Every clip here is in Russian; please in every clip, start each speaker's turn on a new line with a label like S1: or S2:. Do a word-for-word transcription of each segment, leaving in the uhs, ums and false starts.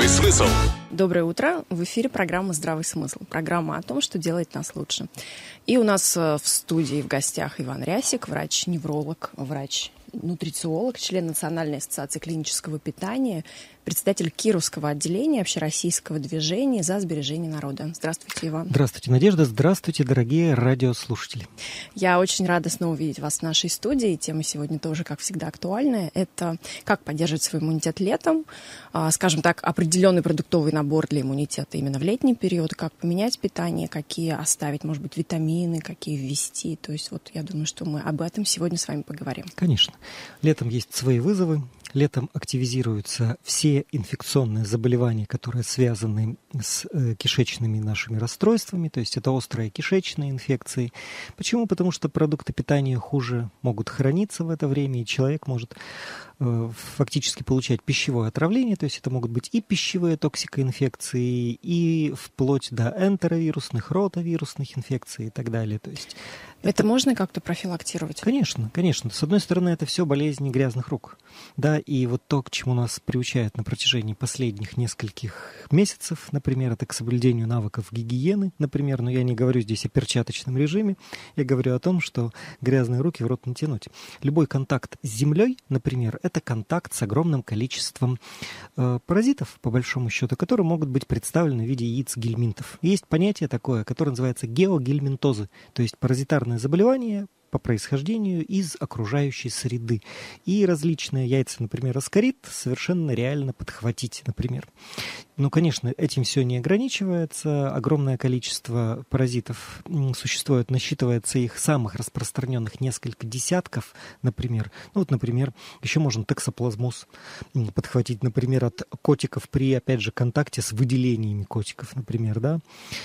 S1: Здравый смысл.
S2: Доброе утро. В эфире программа «Здравый смысл». Программа о том, что делает нас лучше. И у нас в студии в гостях Иван Рясик, врач-невролог, врач-нутрициолог, член Национальной ассоциации клинического питания, председатель Кировского отделения общероссийского движения за сбережение народа. Здравствуйте, Иван.
S3: Здравствуйте, Надежда. Здравствуйте, дорогие радиослушатели.
S2: Я очень рада снова видеть вас в нашей студии. Тема сегодня тоже, как всегда, актуальная. Это как поддерживать свой иммунитет летом, скажем так, определенный продуктовый набор для иммунитета именно в летний период, как поменять питание, какие оставить, может быть, витамины, какие ввести. То есть вот я думаю, что мы об этом сегодня с вами поговорим.
S3: Конечно. Летом есть свои вызовы. Летом активизируются все инфекционные заболевания, которые связаны с э, кишечными нашими расстройствами, то есть это острые кишечные инфекции. Почему? Потому что продукты питания хуже могут храниться в это время, и человек может э, фактически получать пищевое отравление, то есть это могут быть и пищевые токсикоинфекции, и вплоть до энтеровирусных, ротавирусных инфекций и так далее. То есть
S2: это, это можно как-то профилактировать?
S3: Конечно, конечно. С одной стороны, это все болезни грязных рук. Да, и вот то, к чему нас приучают на протяжении последних нескольких месяцев, например, это к соблюдению навыков гигиены, например, но я не говорю здесь о перчаточном режиме, я говорю о том, что грязные руки в рот не тянуть. Любой контакт с землей, например, это контакт с огромным количеством э, паразитов, по большому счету, которые могут быть представлены в виде яиц гельминтов. Есть понятие такое, которое называется геогельминтозы, то есть паразитарные заболевания по происхождению из окружающей среды. И различные яйца, например, аскарид, совершенно реально подхватить, например. Ну, конечно, этим все не ограничивается. Огромное количество паразитов существует, насчитывается их самых распространенных несколько десятков, например. Ну, вот, например, еще можно токсоплазмоз подхватить, например, от котиков при, опять же, контакте с выделениями котиков, например, да.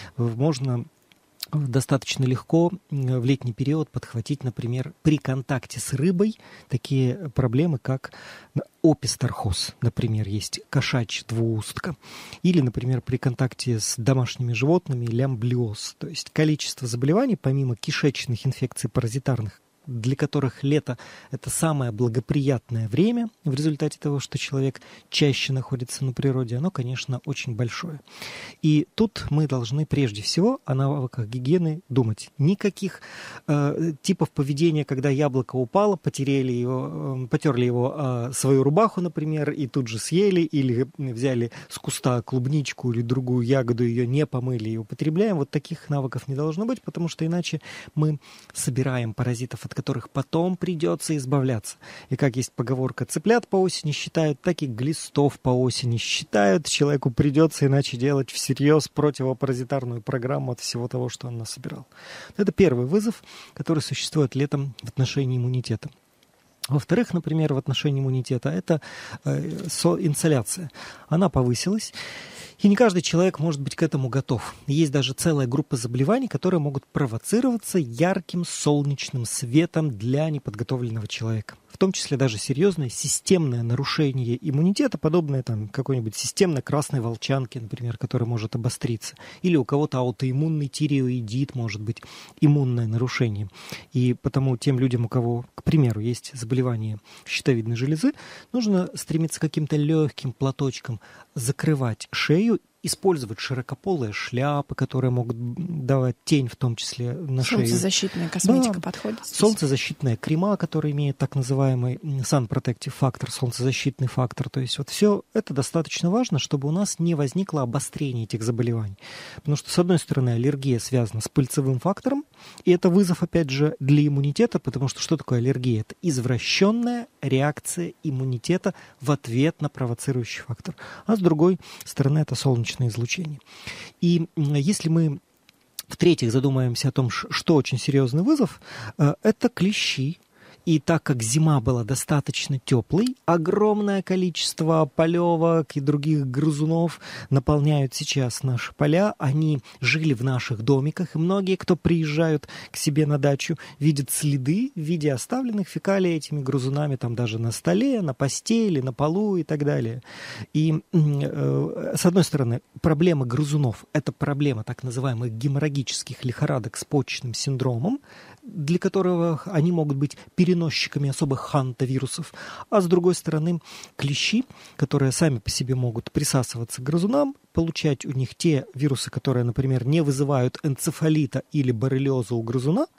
S3: Можно достаточно легко в летний период подхватить, например, при контакте с рыбой такие проблемы, как описторхоз, например, есть кошачья двуустка, или, например, при контакте с домашними животными лямблиоз, то есть количество заболеваний, помимо кишечных инфекций паразитарных, для которых лето – это самое благоприятное время в результате того, что человек чаще находится на природе, оно, конечно, очень большое. И тут мы должны прежде всего о навыках гигиены думать. Никаких э, типов поведения, когда яблоко упало, потеряли его, э, потерли его э, свою рубаху, например, и тут же съели, или взяли с куста клубничку или другую ягоду, ее не помыли и употребляем. Вот таких навыков не должно быть, потому что иначе мы собираем паразитов, от которых потом придется избавляться. И как есть поговорка, цыплят по осени считают, так и глистов по осени считают. Человеку придется иначе делать всерьез противопаразитарную программу от всего того, что он насобирал. Это первый вызов, который существует летом в отношении иммунитета. Во-вторых, например, в отношении иммунитета, это э, инсоляция. Она повысилась. И не каждый человек может быть к этому готов. Есть даже целая группа заболеваний, которые могут провоцироваться ярким солнечным светом для неподготовленного человека. В том числе даже серьезное системное нарушение иммунитета, подобное там, какой-нибудь системной красной волчанке, например, которая может обостриться. Или у кого-то аутоиммунный тиреоидит может быть иммунное нарушение. И потому тем людям, у кого, к примеру, есть заболевание щитовидной железы, нужно стремиться каким-то легким платочком закрывать шею, использовать широкополые шляпы, которые могут давать тень, в том числе на шею.
S2: Солнцезащитная косметика да. подходит здесь?
S3: Солнцезащитные крема, которые имеют так называемый Sun Protective Factor, солнцезащитный фактор. То есть вот все это достаточно важно, чтобы у нас не возникло обострение этих заболеваний. Потому что, с одной стороны, аллергия связана с пыльцевым фактором, и это вызов, опять же, для иммунитета, потому что что такое аллергия? Это извращенная реакция иммунитета в ответ на провоцирующий фактор. А с другой стороны, это солнечное излучение. И если мы, в-третьих, задумаемся о том, что очень серьезный вызов, это клещи. И так как зима была достаточно теплой, огромное количество полевок и других грызунов наполняют сейчас наши поля. Они жили в наших домиках, и многие, кто приезжают к себе на дачу, видят следы в виде оставленных фекалий этими грызунами, там даже на столе, на постели, на полу и так далее. И э, с одной стороны, проблема грызунов – это проблема так называемых геморрагических лихорадок с почечным синдромом, для которого они могут быть переносными переносчиками особых хантавирусов. А с другой стороны, клещи, которые сами по себе могут присасываться к грызунам, получать у них те вирусы, которые, например, не вызывают энцефалита или боррелиоза у грызуна,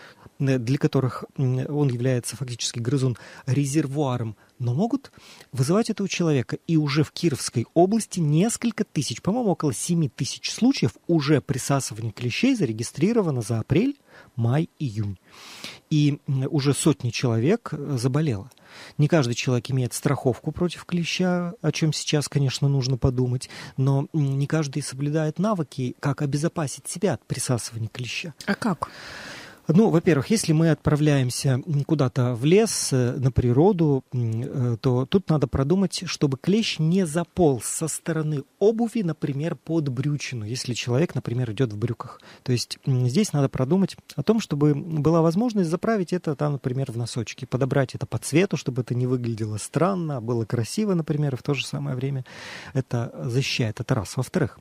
S3: для которых он является фактически грызун резервуаром, но могут вызывать это у человека. И уже в Кировской области несколько тысяч, по-моему, около семи тысяч случаев уже присасывания клещей зарегистрировано за апрель, май, июнь. И уже сотни человек заболело. Не каждый человек имеет страховку против клеща, о чем сейчас, конечно, нужно подумать, но не каждый соблюдает навыки, как обезопасить себя от присасывания клеща.
S2: А как?
S3: Ну, во-первых, если мы отправляемся куда-то в лес, на природу, то тут надо продумать, чтобы клещ не заполз со стороны обуви, например, под брючину, если человек, например, идет в брюках. То есть здесь надо продумать о том, чтобы была возможность заправить это, там, например, в носочки, подобрать это по цвету, чтобы это не выглядело странно, а было красиво, например, и в то же самое время это защищает. Это раз. Во-вторых,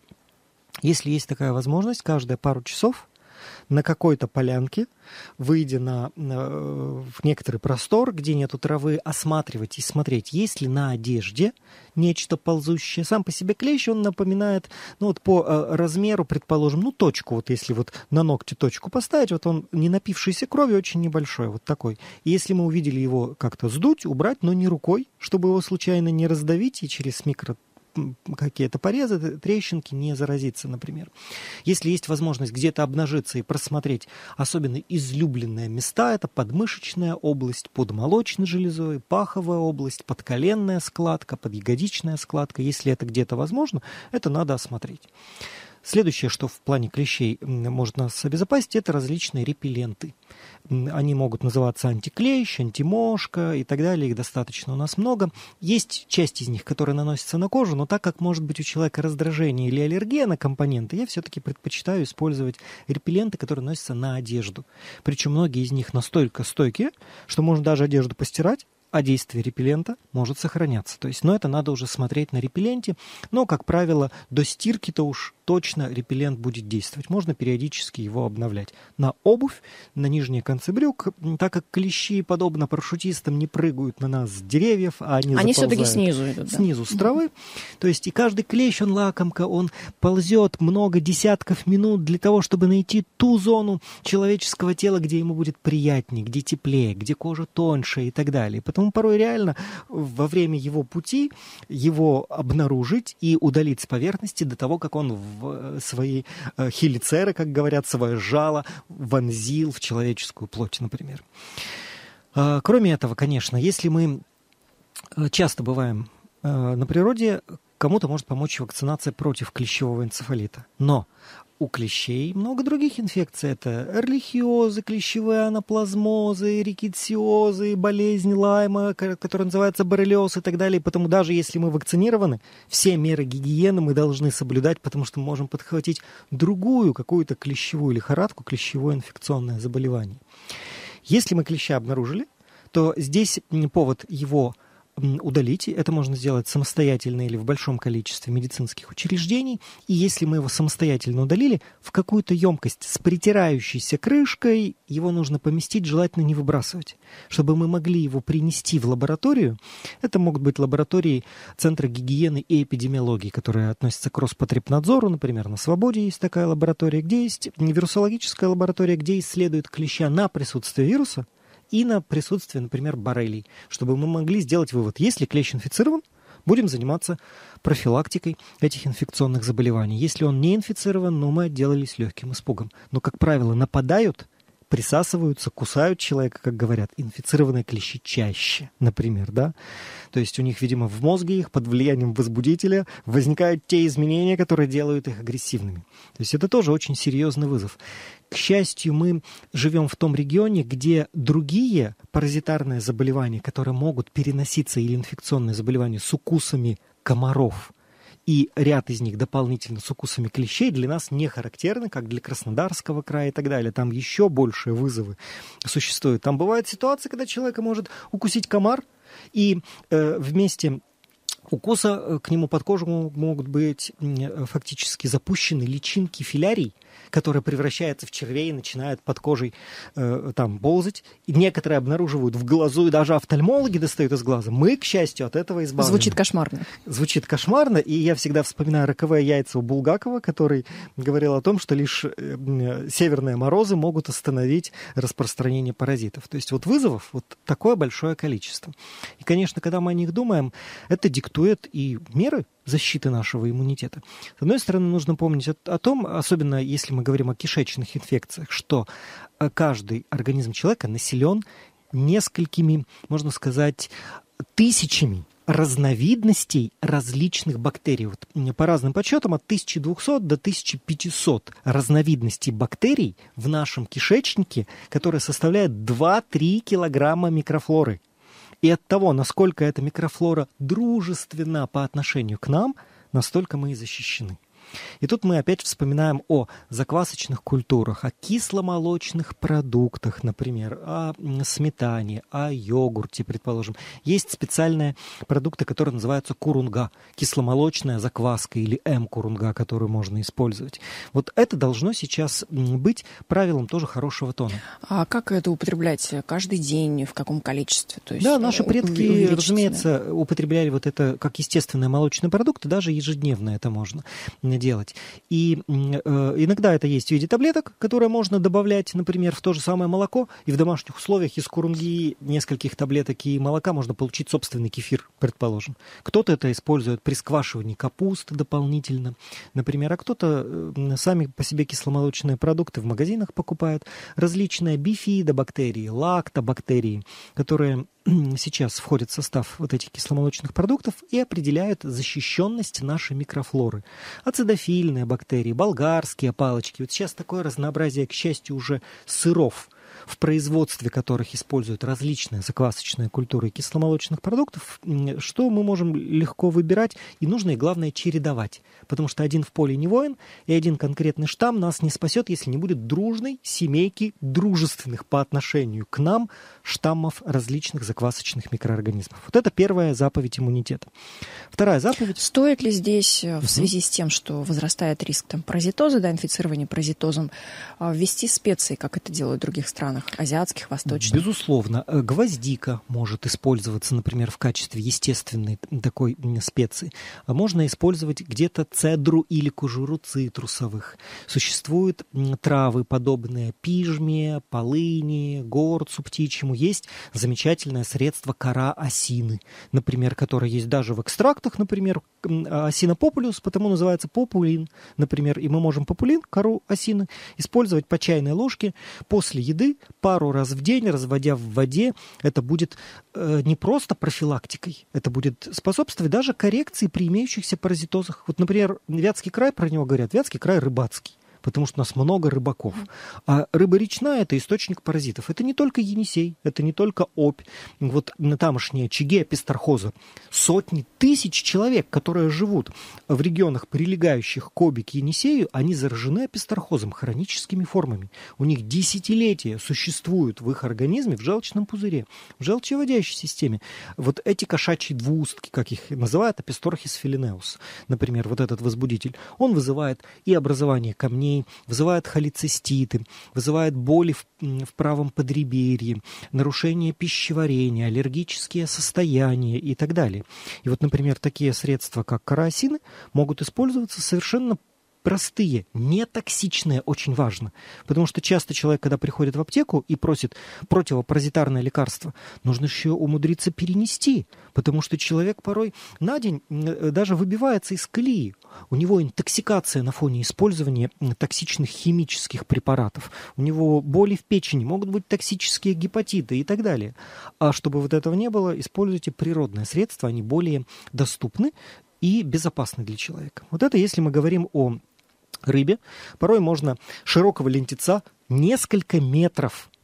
S3: если есть такая возможность, каждые пару часов на какой-то полянке, выйдя на, на, в некоторый простор, где нету травы, осматривать и смотреть, есть ли на одежде нечто ползущее. Сам по себе клещ, он напоминает, ну вот по э, размеру, предположим, ну точку, вот если вот на ногте точку поставить, вот он не напившийся крови, очень небольшой, вот такой. И если мы увидели его как-то сдуть, убрать, но не рукой, чтобы его случайно не раздавить и через микро какие-то порезы, трещинки, не заразиться, например. Если есть возможность где-то обнажиться и просмотреть особенно излюбленные места, это подмышечная область, под молочной железой, паховая область, подколенная складка, подъягодичная складка. Если это где-то возможно, это надо осмотреть. Следующее, что в плане клещей может нас обезопасить, это различные репелленты. Они могут называться антиклещ, антимошка и так далее. Их достаточно у нас много. Есть часть из них, которые наносятся на кожу, но так как может быть у человека раздражение или аллергия на компоненты, я все-таки предпочитаю использовать репелленты, которые носятся на одежду. Причем многие из них настолько стойкие, что можно даже одежду постирать, а действие репеллента может сохраняться. То есть, но это надо уже смотреть на репелленте. Но, как правило, до стирки-то уж точно репеллент будет действовать. Можно периодически его обновлять. На обувь, на нижние концы брюк, так как клещи, подобно парашютистам, не прыгают на нас с деревьев, а они
S2: Они
S3: заползают
S2: все-таки снизу идут, да?
S3: Снизу, с травы. То есть и каждый клещ, он лакомка, он ползет много десятков минут для того, чтобы найти ту зону человеческого тела, где ему будет приятнее, где теплее, где кожа тоньше и так далее. Поэтому порой реально во время его пути его обнаружить и удалить с поверхности до того, как он в свои э, хелицеры, как говорят, свое жало вонзил в человеческую плоть, например. Э, кроме этого, конечно, если мы часто бываем э, на природе, кому-то может помочь вакцинация против клещевого энцефалита. Но у клещей много других инфекций. Это эрлихиозы, клещевые анаплазмозы, рикетсиозы, болезнь Лайма, которая называется боррелиоз и так далее. Поэтому даже если мы вакцинированы, все меры гигиены мы должны соблюдать, потому что мы можем подхватить другую какую-то клещевую лихорадку, клещевое инфекционное заболевание. Если мы клеща обнаружили, то здесь повод его удалить. Это можно сделать самостоятельно или в большом количестве медицинских учреждений. И если мы его самостоятельно удалили, в какую-то емкость с притирающейся крышкой его нужно поместить, желательно не выбрасывать, чтобы мы могли его принести в лабораторию. Это могут быть лаборатории Центра гигиены и эпидемиологии, которые относятся к Роспотребнадзору. Например, на Свободе есть такая лаборатория, где есть вирусологическая лаборатория, где исследуют клеща на присутствие вируса и на присутствие, например, боррелий, чтобы мы могли сделать вывод, если клещ инфицирован, будем заниматься профилактикой этих инфекционных заболеваний. Если он не инфицирован, ну, мы отделались легким испугом. Но, как правило, нападают, присасываются, кусают человека, как говорят, инфицированные клещи чаще, например, да. То есть у них, видимо, в мозге их под влиянием возбудителя возникают те изменения, которые делают их агрессивными. То есть это тоже очень серьезный вызов. К счастью, мы живем в том регионе, где другие паразитарные заболевания, которые могут переноситься, или инфекционные заболевания с укусами комаров, и ряд из них дополнительно с укусами клещей, для нас не характерны, как для Краснодарского края и так далее. Там еще большие вызовы существуют. Там бывают ситуации, когда человека может укусить комар, и э, вместе укуса к нему под кожу могут быть фактически запущены личинки филярий, которая превращается в червей и начинает под кожей э, там ползать. И некоторые обнаруживают в глазу, и даже офтальмологи достают из глаза. Мы, к счастью, от этого избавлены.
S2: Звучит кошмарно.
S3: Звучит кошмарно, и я всегда вспоминаю роковые яйца у Булгакова, который говорил о том, что лишь э, северные морозы могут остановить распространение паразитов. То есть вот вызовов вот такое большое количество. И, конечно, когда мы о них думаем, это диктует и меры защиты нашего иммунитета. С одной стороны, нужно помнить о, о том, особенно если мы говорим о кишечных инфекциях, что каждый организм человека населен несколькими, можно сказать, тысячами разновидностей различных бактерий. Вот по разным подсчетам от тысячи двухсот до тысячи пятисот разновидностей бактерий в нашем кишечнике, которые составляют два-три килограмма микрофлоры. И от того, насколько эта микрофлора дружественна по отношению к нам, настолько мы и защищены. И тут мы опять вспоминаем о заквасочных культурах, о кисломолочных продуктах, например, о сметане, о йогурте, предположим. Есть специальные продукты, которые называются курунга, кисломолочная закваска или эм-курунга, которую можно использовать. Вот это должно сейчас быть правилом тоже хорошего тона. А
S2: как это употреблять? Каждый день? В каком количестве? То есть,
S3: да, наши предки, разумеется, да? употребляли вот это как естественные молочные продукты, даже ежедневно это можно делать. И э, иногда это есть в виде таблеток, которые можно добавлять, например, в то же самое молоко, и в домашних условиях из курунги нескольких таблеток и молока можно получить собственный кефир, предположим. Кто-то это использует при сквашивании капусты дополнительно, например, а кто-то э, сами по себе кисломолочные продукты в магазинах покупает, различные бифидобактерии, лактобактерии, которые сейчас входят в состав вот этих кисломолочных продуктов и определяют защищенность нашей микрофлоры. Ацидофильные бактерии, болгарские палочки. Вот сейчас такое разнообразие, к счастью, уже сыров, в производстве которых используют различные заквасочные культуры кисломолочных продуктов, что мы можем легко выбирать, и нужно, и главное, чередовать. Потому что один в поле не воин, и один конкретный штамм нас не спасет, если не будет дружной семейки дружественных по отношению к нам штаммов различных заквасочных микроорганизмов. Вот это первая заповедь иммунитета. Вторая заповедь...
S2: Стоит ли здесь, в связи с тем, что возрастает риск там, паразитоза, да, инфицирования паразитозом, ввести специи, как это делают в других странах, азиатских, восточных?
S3: Безусловно. Гвоздика может использоваться, например, в качестве естественной такой специи. Можно использовать где-то цедру или кожуру цитрусовых. Существуют травы, подобные пижме, полыни, горцу птичьему. Есть замечательное средство кора осины, например, которое есть даже в экстрактах, например, осина популюс, потому называется популин, например, и мы можем популин, кору осины, использовать по чайной ложке после еды пару раз в день, разводя в воде. Это будет э, не просто профилактикой, это будет способствовать даже коррекции при имеющихся паразитозах. Вот, например, Вятский край, про него говорят, Вятский край рыбацкий, потому что у нас много рыбаков. А рыба речная – это источник паразитов. Это не только енисей, это не только опь. Вот на тамошние очаги пестрохоза сотни тысяч человек, которые живут в регионах, прилегающих к Оби, к Енисею, они заражены пестрохозом, хроническими формами. У них десятилетия существуют в их организме, в желчном пузыре, в желчевыводящей системе. Вот эти кошачьи двуустки, как их называют, апесторхис филинеус, например, вот этот возбудитель, он вызывает и образование камней, вызывает холециститы, вызывает боли в, в правом подреберье, нарушение пищеварения, аллергические состояния и так далее. И вот, например, такие средства, как кора осины, могут использоваться совершенно простые, нетоксичные, очень важно. Потому что часто человек, когда приходит в аптеку и просит противопаразитарное лекарство, нужно еще умудриться перенести, потому что человек порой на день даже выбивается из колеи. У него интоксикация на фоне использования токсичных химических препаратов. У него боли в печени, могут быть токсические гепатиты и так далее. А чтобы вот этого не было, используйте природные средства, они более доступны и безопасны для человека. Вот это если мы говорим о рыбе. Порой можно широкого лентеца несколько метров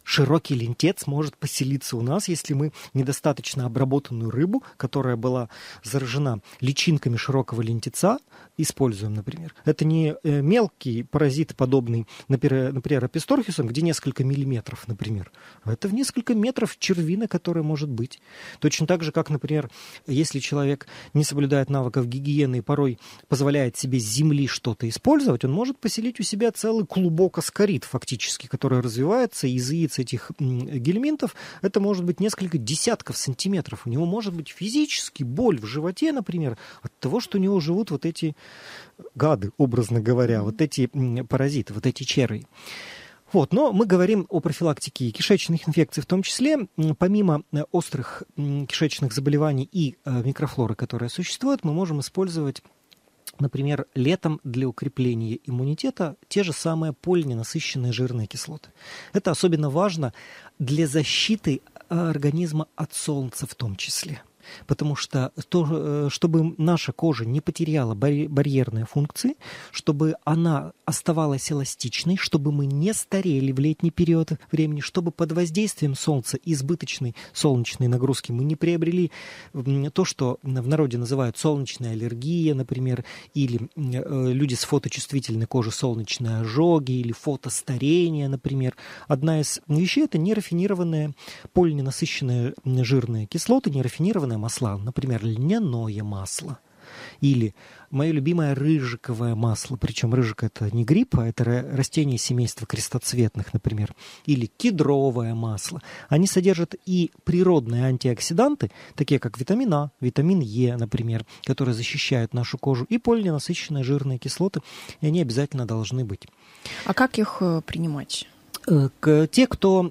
S3: Широкий лентец может поселиться у нас, если мы недостаточно обработанную рыбу, которая была заражена личинками широкого лентеца, используем, например. Это не мелкий паразит, подобный, например, например аписторхисам, где несколько миллиметров, например. Это в несколько метров червина, которая может быть. Точно так же, как, например, если человек не соблюдает навыков гигиены и порой позволяет себе с земли что-то использовать, он может поселить у себя целый клубок аскарид, фактически, который развивается из яиц этих гельминтов. Это может быть несколько десятков сантиметров. У него может быть физически боль в животе, например, от того, что у него живут вот эти гады, образно говоря, вот эти паразиты, вот эти черви. Вот, но мы говорим о профилактике кишечных инфекций в том числе. Помимо острых кишечных заболеваний и микрофлоры, которая существует, мы можем использовать, например, летом для укрепления иммунитета те же самые полиненасыщенные жирные кислоты. Это особенно важно для защиты организма от солнца в том числе. Потому что, то, чтобы наша кожа не потеряла барьерные функции, чтобы она оставалась эластичной, чтобы мы не старели в летний период времени, чтобы под воздействием солнца и избыточной солнечной нагрузки мы не приобрели то, что в народе называют солнечная аллергия, например, или люди с фоточувствительной кожей солнечные ожоги, или фотостарение, например. Одна из вещей – это нерафинированные полиненасыщенные жирные кислоты, нерафинированные масла, например, льняное масло. Или мое любимое рыжиковое масло, причем рыжик это не гриб, а это растение семейства крестоцветных, например. Или кедровое масло. Они содержат и природные антиоксиданты, такие как витамин А, витамин Е, например, которые защищают нашу кожу, и полиненасыщенные жирные кислоты, и они обязательно должны быть.
S2: А как их принимать?
S3: Те, кто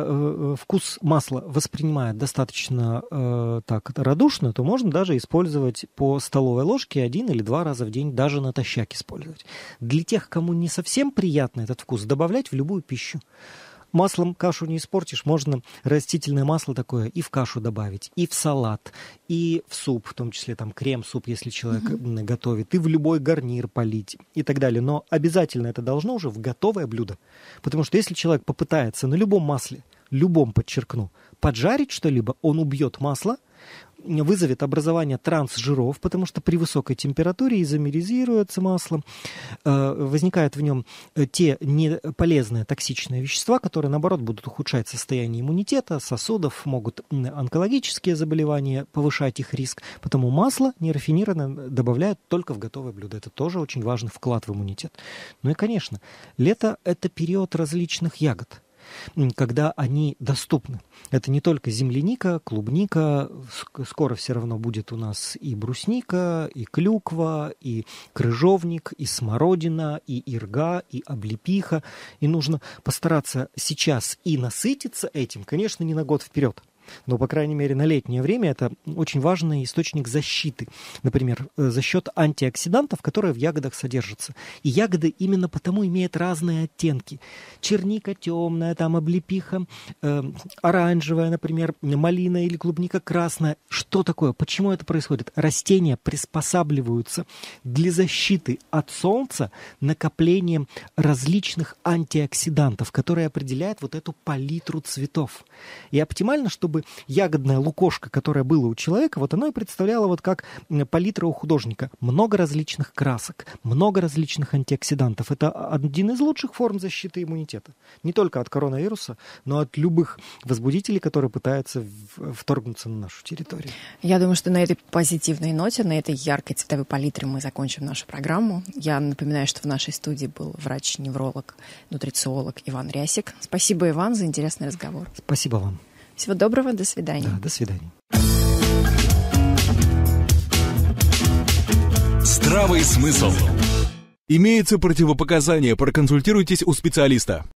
S3: вкус масла воспринимает достаточно э, так радушно, то можно даже использовать по столовой ложке один или два раза в день, даже натощак использовать. Для тех, кому не совсем приятно этот вкус, добавлять в любую пищу. Маслом кашу не испортишь, можно растительное масло такое и в кашу добавить, и в салат, и в суп, в том числе там крем-суп, если человек mm-hmm. готовит, и в любой гарнир полить и так далее. Но обязательно это должно уже в готовое блюдо. Потому что если человек попытается на любом масле, любом, подчеркну, поджарить что-либо, он убьет масло, вызовет образование трансжиров, потому что при высокой температуре изомеризируется масло, возникают в нем те неполезные токсичные вещества, которые, наоборот, будут ухудшать состояние иммунитета, сосудов, могут онкологические заболевания, повышать их риск. Потому масло нерафинированное добавляют только в готовое блюдо. Это тоже очень важный вклад в иммунитет. Ну и, конечно, лето – это период различных ягод, когда они доступны. Это не только земляника, клубника, скоро все равно будет у нас и брусника, и клюква, и крыжовник, и смородина, и ирга, и облепиха. И нужно постараться сейчас и насытиться этим, конечно, не на год вперед. Но, по крайней мере, на летнее время это очень важный источник защиты. Например, за счет антиоксидантов, которые в ягодах содержатся. И ягоды именно потому имеют разные оттенки. Черника темная, там облепиха э, оранжевая, например, малина или клубника красная. Что такое? Почему это происходит? Растения приспосабливаются для защиты от солнца накоплением различных антиоксидантов, которые определяют вот эту палитру цветов. И оптимально, чтобы ягодное лукошко, которое было у человека, вот оно и представляло вот как палитра у художника. Много различных красок, много различных антиоксидантов. Это один из лучших форм защиты иммунитета. Не только от коронавируса, но от любых возбудителей, которые пытаются вторгнуться на нашу территорию.
S2: Я думаю, что на этой позитивной ноте, на этой яркой цветовой палитре мы закончим нашу программу. Я напоминаю, что в нашей студии был врач-невролог, нутрициолог Иван Рясик. Спасибо, Иван, за интересный разговор.
S3: Спасибо вам.
S2: Всего доброго, до свидания.
S3: Да, до свидания.
S1: Здравый смысл. Имеются противопоказания, проконсультируйтесь у специалиста.